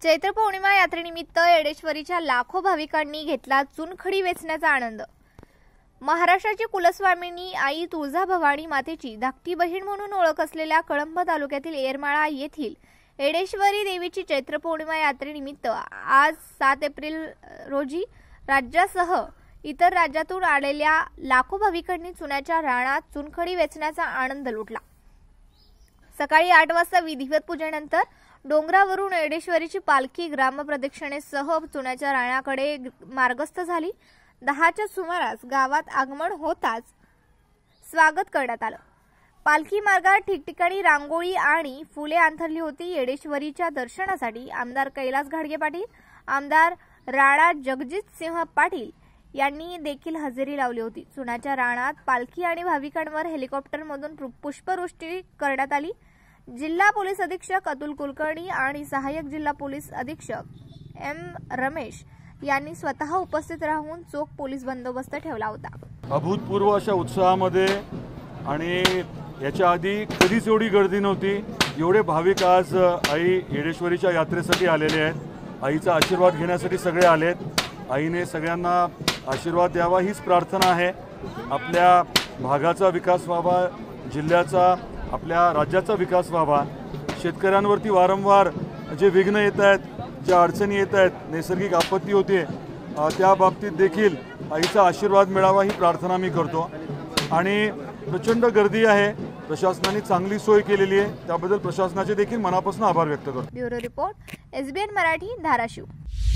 चैत्र पौर्णिमा यात्रेनिमित्त येडेश्वरीच्या लाखो भाविकांनी घेतला चुनखडी वेचण्याचा आनंद। महाराष्ट्राची कुलस्वामिनी आई तुळजाभवानी मातेची धाकटी बहीण म्हणून ओळख असलेल्या कळंब तालुक्यातील येरमाळा येथील येडेश्वरी देवीची चैत्र पौर्णिमा यात्रेनिमित्त आज 7 एप्रिल रोजी राज्यासह इतर राज्यातून आलेल्या लाखो भाविकांनी चुन्याच्या रानात चुनखडी वेचण्याचा आनंद लुटला। सकाळी 8 वाजता विधिवत पूजेनंतर डोंगरावरून येडेश्वरीची पालखी ग्रामप्रदक्षिणेसह चुन्याच्या रानाकडे मार्गस्थ झाली। 10च्या सुमारास गावात आगमन होताच स्वागत करण्यात आलं। पालखी मार्गात ठिकठिकाणी रांगोळी आणि फुले अंथरली होती। येडेश्वरीच्या दर्शनासाठी आमदार कैलास घाडगे पाटील, आमदार राणा जगजित सिंह पाटील यांनी देखील हजेरी लावली होती। चुन्याच्या रानात पालखी आणि भाविकांवर हेलिकॉप्टरमधून पुष्पवृष्टी करण्यात आली। जिल्हा पोलीस अधीक्षक अतुल कुलकर्णी आणि सहाय्यक जिल्हा पोलीस अधीक्षक एम रमेश यांनी स्वतः उपस्थित राहून चोख पोलीस बंदोबस्त ठेवला होता। अभूतपूर्व अशा उत्साहामध्ये आणि याच्या आधी कधीच एवढी गर्दी नव्हती। एवढे भाविक आज आई येडेश्वरीच्या यात्रेसाठी आलेले आहेत। आईचा आशीर्वाद घेण्यासाठी सगळे आलेत। आईने सगळ्यांना आशीर्वाद द्यावा हीच प्रार्थना आहे। आपल्या भागाचा विकास व्हावा, जिल्ह्याचा आपल्या राज्याचा विकास व्हावा। शेतकऱ्यांवरती वारंवार जे विघ्न येत आहेत, ज्या अडचणी येत आहेत, नैसर्गिक आपत्ती होते, त्या बाबतीत देखील आईचा आशीर्वाद मिळावा ही प्रार्थना मी करतो। आणि प्रचंड गर्दी आहे, प्रशासनाने चांगली सोय केलेली आहे, त्याबद्दल प्रशासनाचे देखील मनापासून आभार व्यक्त करतो। Bureau report, SBN Marathi, Dharashiv.